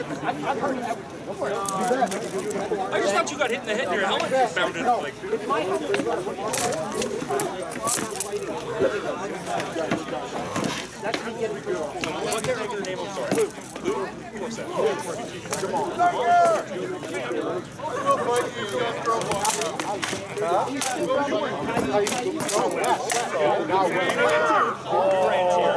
I just thought you got hit in the head and your helmet just bounded up like. What's their regular name? I'm sorry. Luke. Luke? What's that? Come on. Now